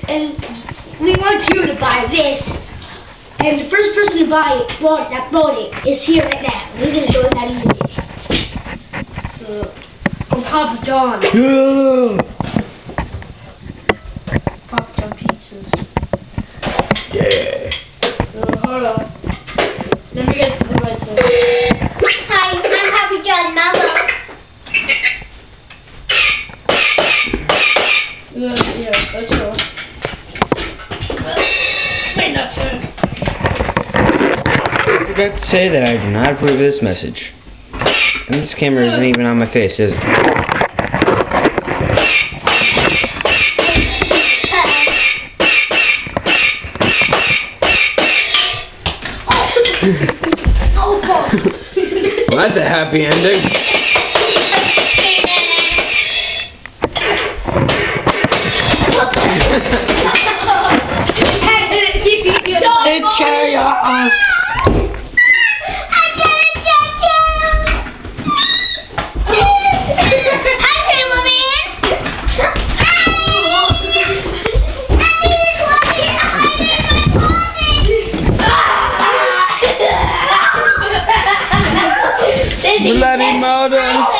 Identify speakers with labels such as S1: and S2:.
S1: And we want you to buy this. And the first person to buy it, that bought it, is here right now. We're going to show him how to use it. From Papa John. Papa John pizzas.
S2: Yeah.
S1: Hold on. Let me get the right side.
S3: Hi, I'm Papa John Mama.
S1: Yeah, that's all. Wait, that's it.
S2: I forgot to say that I do not approve of this message. And this camera isn't even on my face, is it? Well, that's a happy ending. It's chaos. Bloody murder.